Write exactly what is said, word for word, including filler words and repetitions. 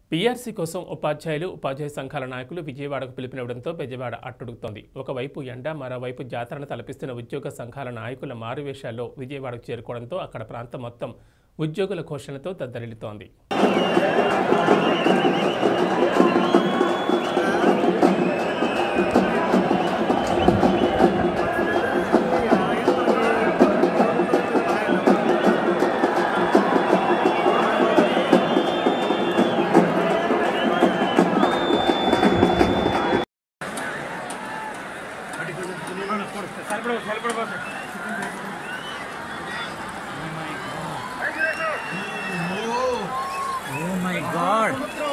PRC కోసం ఉపాధ్యాయులు ఉపాధ్యాయ సంఘాల నాయకులు విజయవాడకు పిలుపునివ్వడంతో బెజవాడ అట్టుడుగుతోంది. ఒకవైపు ఎండ, మరోవైపు జాతరను తలపిస్తున్న ఉద్యోగ సంఘాల నాయకుల మారువేషాల్లో విజయవాడకు చేరుకోవడంతో అక్కడ ప్రాంతం మొత్తం ఉద్యోగుల ఘోషణలతో దద్దరిల్లుతోంది. Oh my God!